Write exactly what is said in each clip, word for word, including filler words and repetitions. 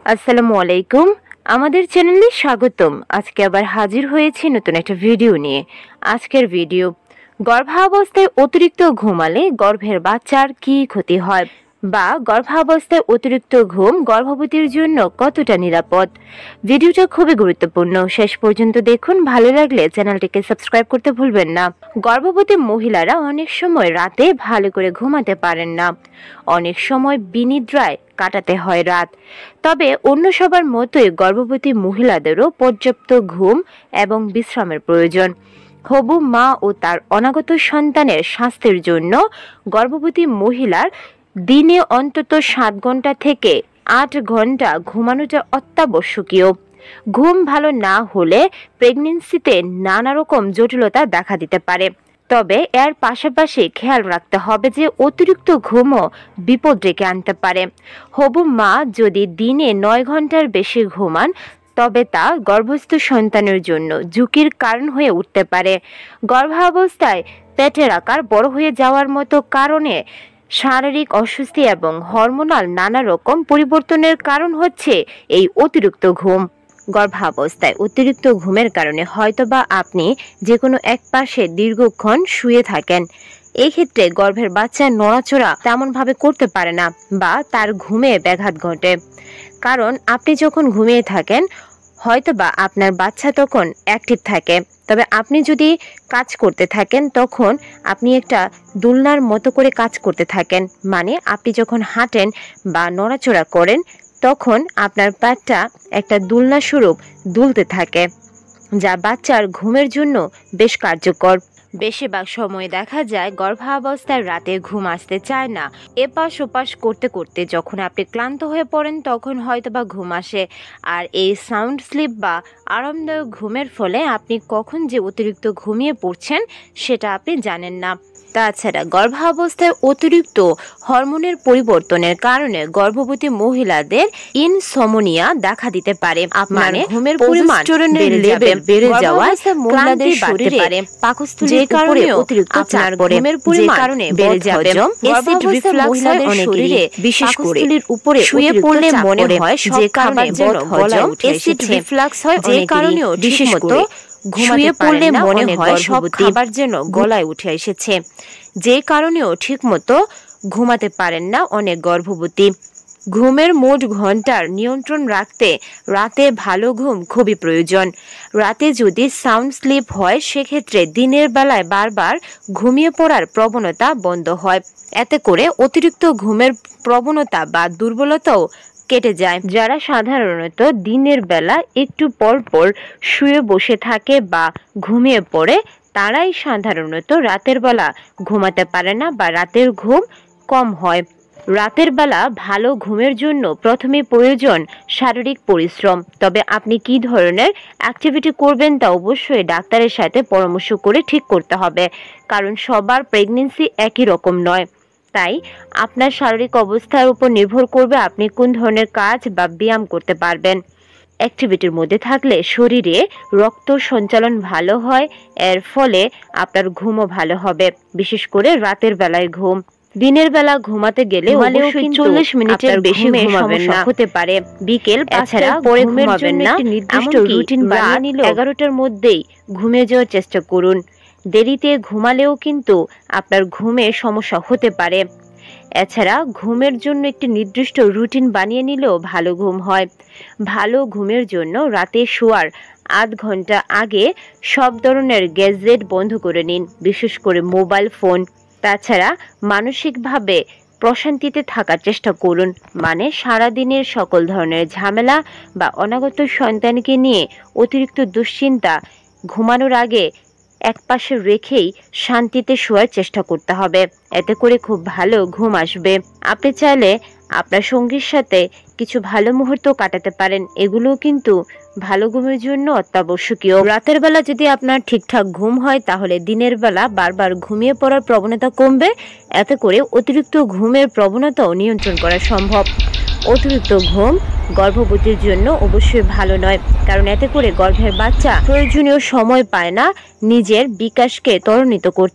আসসালামু আলাইকুম। আমাদের চ্যানেলে স্বাগতম। আজকে আবার হাজির হয়েছি নতুন একটা ভিডিও নিয়ে। আজকের ভিডিও, গর্ভাবস্থায় অতিরিক্ত ঘুমালে গর্ভের বাচ্চার কি ক্ষতি হয়, বা গর্ভাবস্থায় অতিরিক্ত ঘুম গর্ভবতীর জন্য কতটা নিরাপদ। ভিডিওটা খুবই গুরুত্বপূর্ণ, শেষ পর্যন্ত দেখুন। ভালো লাগলে চ্যানেলটিকে সাবস্ক্রাইব করতে ভুলবেন না। গর্ভবতী মহিলারা অনেক সময় রাতে ভালো করে ঘুমাতে পারেন না, অনেক সময় বিনিদ্রায় কাটাতে হয় রাত। তবে অন্য সবার মতোই গর্ভবতী মহিলাদেরও পর্যাপ্ত ঘুম এবং বিশ্রামের প্রয়োজন। হবু মা ও তার অনাগত সন্তানের স্বাস্থ্যের জন্য গর্ভবতী মহিলার দিনে অন্তত সাত ঘন্টা থেকে আট ঘন্টা ঘুমানোটা অত্যাবশ্যকীয়। ঘুম ভালো না হলে প্রেগন্যান্সিতে নানা রকম জটিলতা দেখা দিতে পারে। তবে এর পাশাপাশি খেয়াল রাখতে হবে যে অতিরিক্ত ঘুমও বিপদ ডেকে আনতে পারে। হবু মা যদি দিনে নয় ঘন্টার বেশি ঘুমান, তবে তা গর্ভস্থ সন্তানের জন্য ঝুঁকির কারণ হয়ে উঠতে পারে। গর্ভাবস্থায় পেটের আকার বড় হয়ে যাওয়ার মতো কারণে শারীরিক অস্বস্তি এবং হরমোনাল নানা রকম পরিবর্তনের কারণ হচ্ছে এই অতিরিক্ত ঘুম। গর্ভাবস্থায় অতিরিক্ত ঘুমের কারণে হয়তোবা আপনি যে কোনো এক পাশে দীর্ঘক্ষণ শুয়ে থাকেন। এই ক্ষেত্রে গর্ভের বাচ্চা নড়াচড়া তেমনভাবে করতে পারে না, বা তার ঘুমে ব্যাঘাত ঘটে। কারণ আপনি যখন ঘুমিয়ে থাকেন, হয়তোবা আপনার বাচ্চা তখন অ্যাক্টিভ থাকে। তবে আপনি যদি কাজ করতে থাকেন, তখন আপনি একটা দোলনার মতো করে কাজ করতে থাকেন। মানে আপনি যখন হাঁটেন বা নড়াচড়া করেন, তখন আপনার পেটটা একটা দোলনা স্বরূপ দুলতে থাকে, যা বাচ্চার ঘুমের জন্য বেশ কার্যকর। বেশিরভাগ সময় দেখা যায় গর্ভাবস্থায় রাতে ঘুম আসতে চায় না। এপাশ ওপাশ করতে করতে যখন আপনি ক্লান্ত হয়ে পড়েন, তখন হয়তোবা ঘুম আসে। আর এই সাউন্ড স্লিপ বা আরামদায়ক ঘুমের ফলে আপনি কখন যে অতিরিক্ত ঘুমিয়ে পড়ছেন সেটা আপনি জানেন না। তাছাড়া গর্ভাবস্থায় অতিরিক্ত হরমোনের পরিবর্তনের কারণে গর্ভবতী মহিলাদের ইনসমনিয়া দেখা দিতে পারে। আপনার ঘুমের পরিমাণ লেভেল বেড়ে যাওয়ায় মহিলাদের শরীরে পাকস্থলীর কারণে অতিরিক্ত চাপ পড়ে, যে কারণে বেড়ে যাবে অ্যাসিড রিফ্লাক্স হয় শরীরে, বিশেষ করে উপরে শুয়ে পড়লে মনে হয় যে কারণে যেন গলায় উঠে অ্যাসিড রিফ্লাক্স হয়, যে কারণে বিশেষ করে শুয়ে পড়লে মনে হয় সব খাবার যেন গলায় উঠে এসেছে, যে কারণেও ঠিকমতো ঘুমাতে পারেন না অনেক গর্ভবতী। ঘুমের মোট ঘন্টার নিয়ন্ত্রণ রাখতে রাতে ভালো ঘুম খুবই প্রয়োজন। রাতে যদি সাউন্ড স্লিপ হয়, সেক্ষেত্রে দিনের বেলায় বারবার ঘুমিয়ে পড়ার প্রবণতা বন্ধ হয়। এতে করে অতিরিক্ত ঘুমের প্রবণতা বা দুর্বলতাও কেটে যায়। যারা সাধারণত দিনের বেলা একটু পর পর শুয়ে বসে থাকে বা ঘুমিয়ে পড়ে, তারাই সাধারণত রাতের বেলা ঘুমাতে পারে না বা রাতের ঘুম কম হয়। রাতের বেলা ভালো ঘুমের জন্য প্রথমে প্রয়োজন শারীরিক পরিশ্রম। তবে আপনি কি ধরনের অ্যাক্টিভিটি করবেন তা অবশ্যই ডাক্তারের সাথে পরামর্শ করে ঠিক করতে হবে, কারণ সবার প্রেগন্যান্সি একই রকম নয়। তাই আপনার শারীরিক অবস্থার উপর নির্ভর করবে আপনি কোন ধরনের কাজ বা ব্যায়াম করতে পারবেন। অ্যাক্টিভিটির মধ্যে থাকলে শরীরে রক্ত সঞ্চালন ভালো হয়, এর ফলে আপনার ঘুমও ভালো হবে, বিশেষ করে রাতের বেলায় ঘুম। দিনের বেলা ঘুমাতে গেলে অবশ্যই চল্লিশ মিনিটের বেশি ঘুমাবেন না, হতে পারে বিকেল পাঁচটার পরে ঘুমাবেন না। নির্দিষ্ট রুটিন বানিয়ে নিলে এগারোটার মধ্যেই ঘুমিয়ে যাওয়ার চেষ্টা করুন। দেরিতে ঘুমালেও কিন্তু আপনার ঘুমে সমস্যা হতে পারে। এছাড়া ঘুমের জন্য একটি নির্দিষ্ট রুটিন বানিয়ে নিলেও ভালো ঘুম হয়। ভালো ঘুমের জন্য রাতে শোয়ার আধ ঘন্টা আগে সব ধরনের গ্যাজেট বন্ধ করে নিন, বিশেষ করে মোবাইল ফোন। তাছাড়া মানসিকভাবে প্রশান্তিতে থাকার চেষ্টা করুন, মানে সারাদিনের সকল ধরনের ঝামেলা বা অনাগত সন্তানকে নিয়ে অতিরিক্ত দুশ্চিন্তা ঘুমানোর আগে একপাশে রেখেই শান্তিতে শোয়ার চেষ্টা করতে হবে। এতে করে খুব ভালো ঘুম আসবে। আপনি চাইলে আপনার সঙ্গীর সাথে কিছু ভালো মুহূর্ত কাটাতে পারেন, এগুলোও কিন্তু ভালো ঘুমের জন্য অত্যাবশ্যকীয়। রাতের বেলা যদি আপনার ঠিকঠাক ঘুম হয়, তাহলে দিনের বেলা বারবার ঘুমিয়ে পড়ার প্রবণতা কমবে। এতে করে অতিরিক্ত ঘুমের প্রবণতাও নিয়ন্ত্রণ করা সম্ভব। অতিরিক্ত ঘুম গর্ভবতীর জন্য অবশ্যই ভালো নয়, কারণ এতে করে গর্ভের বাচ্চা প্রয়োজনীয় সময় পায় না নিজের বিকাশকে ত্বরান্বিত করতে।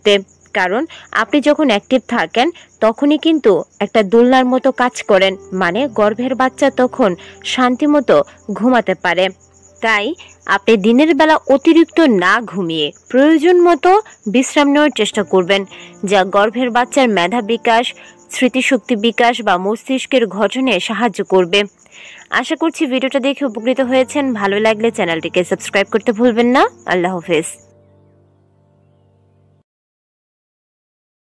কারণ আপনি যখন অ্যাক্টিভ থাকেন তখনই কিন্তু একটা দোলনার মতো কাজ করেন, মানে গর্ভের বাচ্চা তখন শান্তিমতো ঘুমাতে পারে। তাই আপনি দিনের বেলা অতিরিক্ত না ঘুমিয়ে প্রয়োজন মতো বিশ্রাম নেওয়ার চেষ্টা করবেন, যা গর্ভের বাচ্চার মেধা বিকাশ, স্মৃতিশক্তি বিকাশ বা মস্তিষ্কের গঠনে সাহায্য করবে। আশা করছি ভিডিওটা দেখে উপকৃত হয়েছেন। ভালো লাগলে চ্যানেলটিকে সাবস্ক্রাইব করতে ভুলবেন না। আল্লাহ হাফেজ।